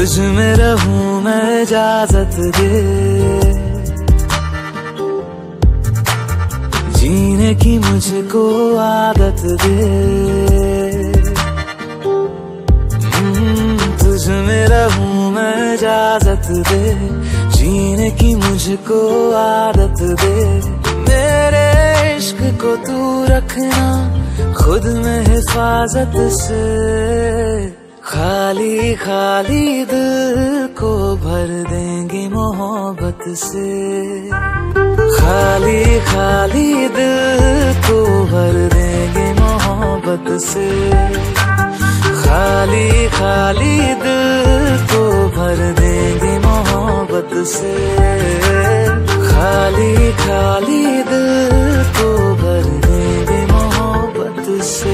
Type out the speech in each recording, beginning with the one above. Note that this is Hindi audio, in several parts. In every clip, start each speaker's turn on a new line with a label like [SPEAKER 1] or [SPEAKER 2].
[SPEAKER 1] तुझ में रहूं मैं इजाजत दे, जीने की मुझको आदत दे। तुझ में रहूं मैं इजाजत दे, जीने की मुझको आदत दे। मेरे इश्क को तू रखना खुद में हिफाजत से, खाली खाली दिल को भर देंगे मोहब्बत से। खाली खाली दिल को भर देंगे मोहब्बत से। खाली खाली दिल को भर देंगे मोहब्बत से। खाली खाली दिल को भर देंगे मोहब्बत से।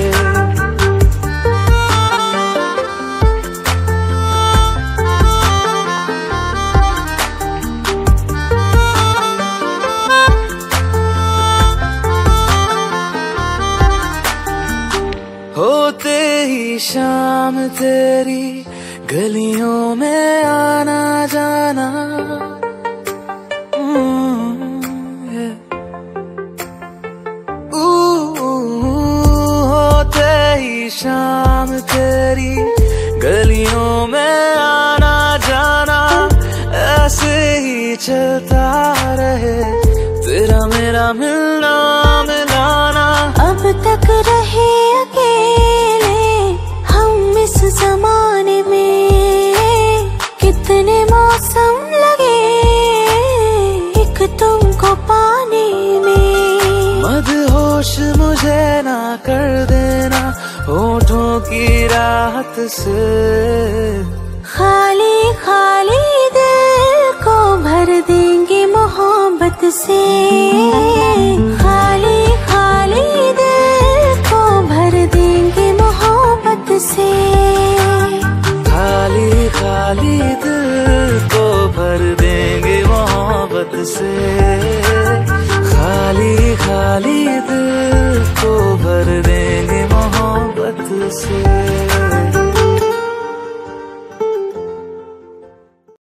[SPEAKER 1] होते ही शाम तेरी गलियों में आना जाना, होते ही शाम तेरी गलियों में आना जाना, ऐसे ही चलता रहे तेरा मेरा मिलना मिलाना।
[SPEAKER 2] अब तक रहे अकेले हम इस जमाने में, कितने मौसम लगे एक तुमको पाने में।
[SPEAKER 1] मदहोश मुझे ना कर देना होठों की राहत से,
[SPEAKER 2] खाली खाली दिल को भर देंगे मोहब्बत से।